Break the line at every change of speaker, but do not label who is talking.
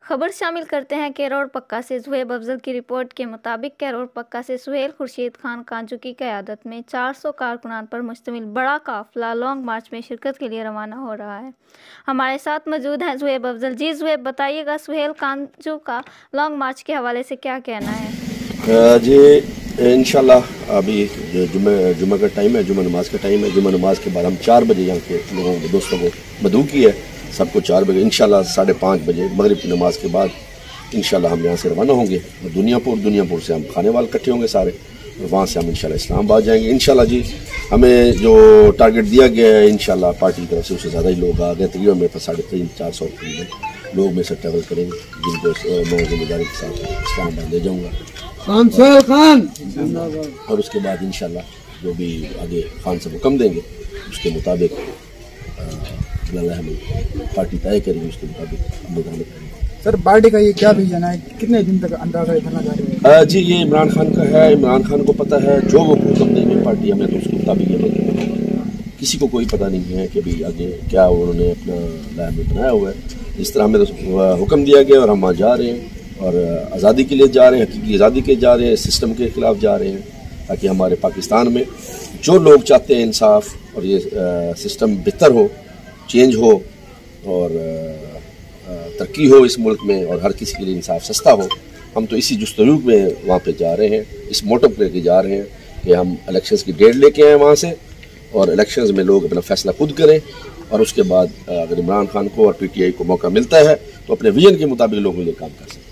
खबर शामिल करते हैं कैरोड़ पक्का से। ज़ुहैब अफजल की रिपोर्ट के मुताबिक कैरोड़ पक्का से सुहेल खुर्शीद खान कांजू की क़यादत में 400 कारकुनान पर मुश्तमिल बड़ा काफिला लॉन्ग मार्च में शिरकत के लिए रवाना हो रहा है। हमारे साथ मौजूद हैं ज़ुहैब अफजल। जी ज़ुहैब, बताइएगा सुहेल कांजू का लॉन्ग मार्च के हवाले से क्या कहना है?
जी इंशाल्लाह अभी जुम्मे का टाइम है, जुम्मा नमाज का टाइम है। जुम्मा नमाज के बाद हम 4 बजे यहाँ के लोगों को, दोस्तों को मदऊ की है, सबको 4 बजे इंशाल्लाह 5:30 बजे मगरिब की नमाज के बाद इंशाल्लाह हम यहाँ से रवाना होंगे और दुनियापुर से हम खाने वाले इकट्ठे होंगे सारे, और वहाँ से हम इंशाल्लाह इस्लामाबाद जाएंगे। इंशाल्लाह जी हमें जो टारगेट दिया गया है इंशाल्लाह पार्टी की तरफ से उससे ज़्यादा ही लोग आ गए। तकरीबन मेरे पास 350-400 लोग में से ट्रैवल करेंगे, जिनको मैं जिम्मेदारी के साथ इस्लामाबाद ले जाऊँगा खान और उसके बाद इंशाल्लाह जो भी आगे खान से हुक्म देंगे उसके मुताबिक हमें पार्टी तय करेगी, उसके मुताबिक हम लोग करेंगे।
सर पार्टी का ये क्या विजन है, कितने दिन तक अंदाजा करना चाह रहे हैं?
जी ये इमरान खान का है, इमरान खान को पता है जो वो हुक्म देंगे पार्टी हमें, तो उसके मुताबिक ये लोग, किसी को कोई पता नहीं है कि भाई आगे क्या उन्होंने अपना लाइन में बनाया हुआ है। इस तरह हमें तो हुक्म दिया गया और हम वहाँ जा रहे हैं और आज़ादी के लिए जा रहे हैं, हकीकी आज़ादी के जा रहे हैं, सिस्टम के ख़िलाफ़ जा रहे हैं, ताकि हमारे पाकिस्तान में जो लोग चाहते हैं इंसाफ और ये सिस्टम बेहतर हो, चेंज हो और तरक्की हो इस मुल्क में और हर किसी के लिए इंसाफ सस्ता हो, हम तो इसी जुस्तजू में वहाँ पे जा रहे हैं, इस मोटो पर लेके जा रहे हैं कि हम इलेक्शंस की डेट लेके आए वहाँ से और इलेक्शंस में लोग अपना फैसला खुद करें और उसके बाद अगर इमरान खान को और PTI को मौका मिलता है तो अपने विजन के मुताबिक लोगों के लिए काम कर सकते हैं।